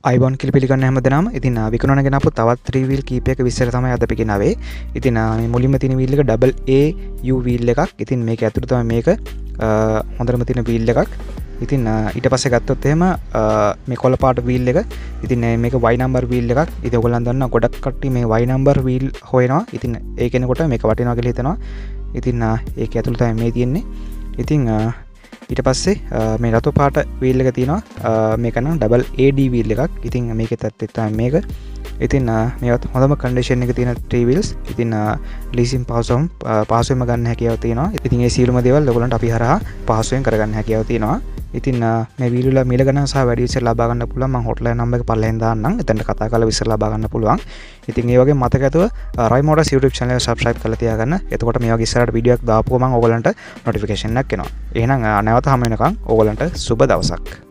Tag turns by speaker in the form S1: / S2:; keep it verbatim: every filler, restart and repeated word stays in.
S1: අයිබෝන් කියලා පිළිගන්න හැමදෙනාම. ඉතින් විකුණන ගෙන ආපු තවත් three wheel කීපයක විස්තර තමයි අද අපි ගෙනාවේ. ඉතින් මේ මුලින්ම තියෙන wheel එක double A U wheel එකක්. ඉතින් මේක ඇතුළේ තමයි මේක හොඳටම තියෙන wheel එකක්. ඉතින් ඊට පස්සේ ගත්තොත් එහෙම මේ කොළ පාට wheel එක. ඉතින් මේක Y number wheel එකක්. ඉතින් ඔයගොල්ලන් දන්නවා ගොඩක් කට්ටිය මේ Y number wheel හොයනවා. ඉතින් ඒ කෙනෙකුට මේක වටිනවා කියලා හිතනවා. ඉතින් ඒක ඇතුළේ තමයි මේ තියෙන්නේ. ඉතින් ඊට පස්සේ මේ රතු පාට wheel එක තියෙනවා. මේක නම් double A D wheel එකක්. ඉතින් මේකේ තත්ත්වය තමයි මේක. ඉතින් මේවත් හොඳම කන්ඩිෂන් එකේ තියෙන three wheels. ඉතින් ලීසින් පහසුවම පහසුවෙන්ම ගන්න හැකියාව තියෙනවා. ඉතින් ඒ සියලුම දේවල් ඔයගොල්ලන්ට අපි හරහා පහසුවෙන් කරගන්න හැකියාව තියෙනවා. ඉතින් මේ වීල් වල මිල ගණන් සහ වැඩි විස්තර ලබා ගන්න පුළුවන්. මම හොට්ලයින් නම්බර් එක පල්ලෙන් දාන්නම්. එතනට කතා කරලා විස්තර ලබා ගන්න පුළුවන්. ඉතින් ඒ වගේ මතක ඇතුව රයි මෝටර්ස් YouTube channel එක subscribe කරලා තියාගන්න. එතකොට මේ වගේ ඉස්සරහට වීඩියෝ එකක් දාපුවම ඔයගොල්ලන්ට notification එකක් එනවා. එහෙනම් නැවත හමු වෙනකන් ඔයගොල්ලන්ට සුබ දවසක්.